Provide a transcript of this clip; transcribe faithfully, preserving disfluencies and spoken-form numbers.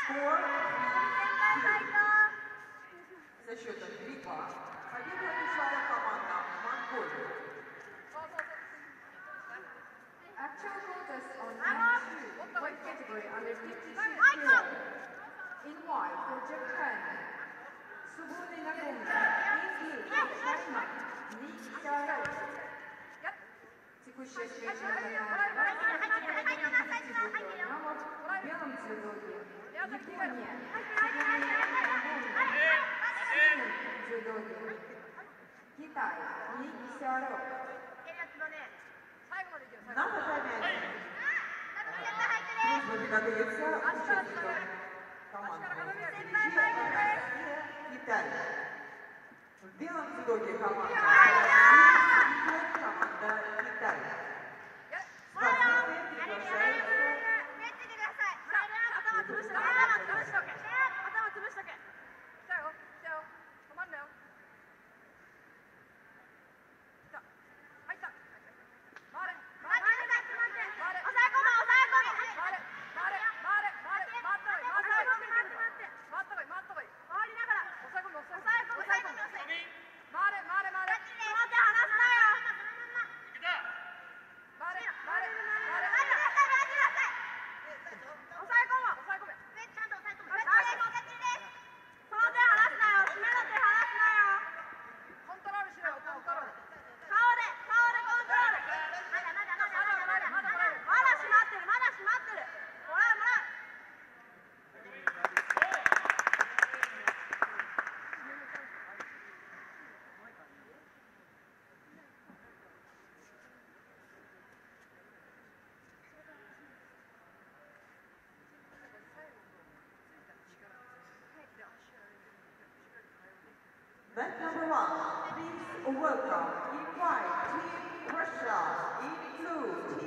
Score за счетом три-два. Победу одержала команда Монголии. Actual contest on match two, weight category under fifty-two kilo. In white for Japan, Subone Nagomi. In blue, China, Lee Xiaorou. Текущая чемпионатная килограммов в белом дзюдоге. Япония, Subone Nagomi. В синем дзюдоге. Китай, Ли Xiaorou. Наша таймер. Дружба передается участникам команды Россия, Италия. В белом дзюдоге команда Россия, команда Италия. Спортсмены приглашаются. Match number one, please welcome in white Team Russia, in blue